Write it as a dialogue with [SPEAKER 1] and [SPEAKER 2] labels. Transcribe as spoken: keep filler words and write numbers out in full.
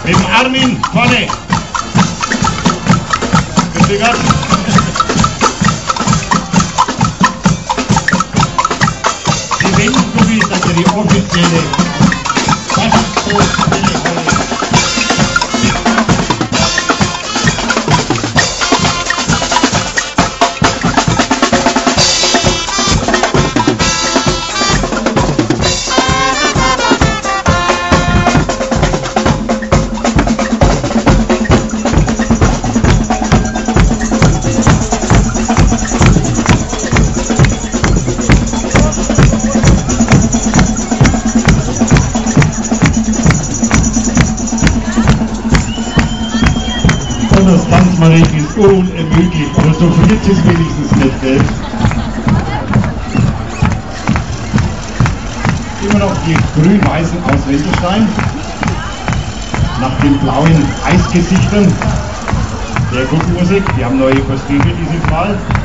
[SPEAKER 1] Mit dem Armin vorne. Bitte Gott. Die Wendengruppe ist also die offizielle Faschingstelefonie. Das Tanzmarek ist unermüdlich, aber so friert es wenigstens nicht, gell? Immer noch die grün-weißen aus Wendelstein, nach den blauen Eisgesichtern der Gruppenmusik, die haben neue Kostüme dieses Mal.